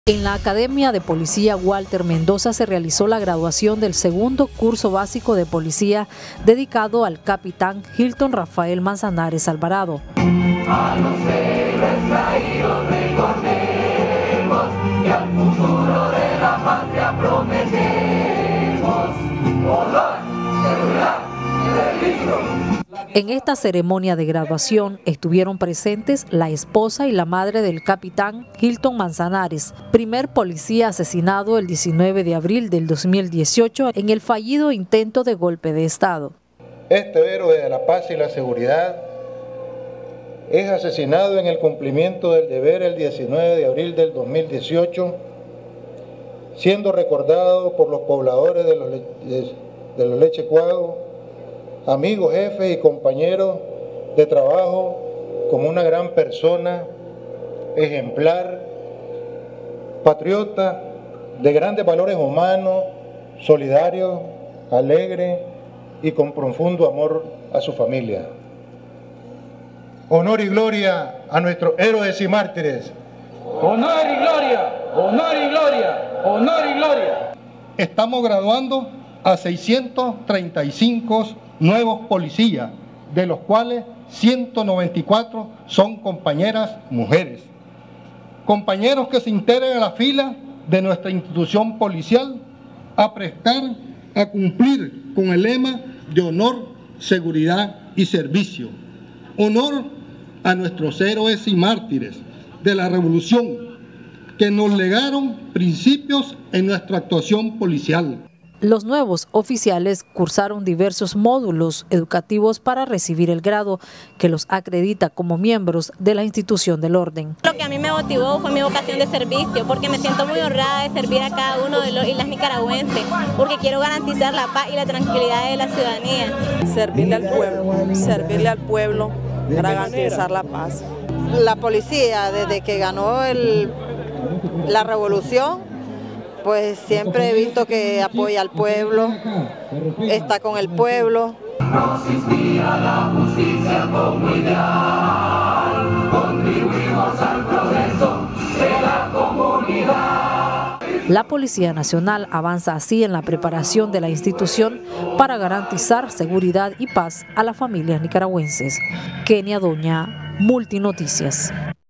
En la Academia de Policía Walter Mendoza se realizó la graduación del segundo curso básico de policía dedicado al capitán Hilton Rafael Manzanares Alvarado. A los héroes caídos recordemos y al futuro de la patria prometemos honor, seguridad, servicio. En esta ceremonia de graduación estuvieron presentes la esposa y la madre del capitán Hilton Manzanares, primer policía asesinado el 19 de abril del 2018 en el fallido intento de golpe de Estado. Este héroe de la paz y la seguridad es asesinado en el cumplimiento del deber el 19 de abril del 2018, siendo recordado por los pobladores de los Lechecuados, amigos, jefes y compañeros de trabajo, como una gran persona, ejemplar, patriota, de grandes valores humanos, solidario, alegre y con profundo amor a su familia. Honor y gloria a nuestros héroes y mártires. Honor y gloria, honor y gloria, honor y gloria. Estamos graduando a 635 nuevos policías, de los cuales 194 son compañeras mujeres. Compañeros que se integran a la fila de nuestra institución policial a cumplir con el lema de honor, seguridad y servicio. Honor a nuestros héroes y mártires de la revolución que nos legaron principios en nuestra actuación policial. Los nuevos oficiales cursaron diversos módulos educativos para recibir el grado que los acredita como miembros de la institución del orden. Lo que a mí me motivó fue mi vocación de servicio, porque me siento muy honrada de servir a cada uno de los islas nicaragüenses, porque quiero garantizar la paz y la tranquilidad de la ciudadanía. Servirle al pueblo, garantizar la paz. La policía, desde que ganó la revolución, pues siempre he visto que apoya al pueblo, está con el pueblo. Nos inspira la justicia como ideal, contribuimos al progreso de la comunidad. La Policía Nacional avanza así en la preparación de la institución para garantizar seguridad y paz a las familias nicaragüenses. Kenia Doña, Multinoticias.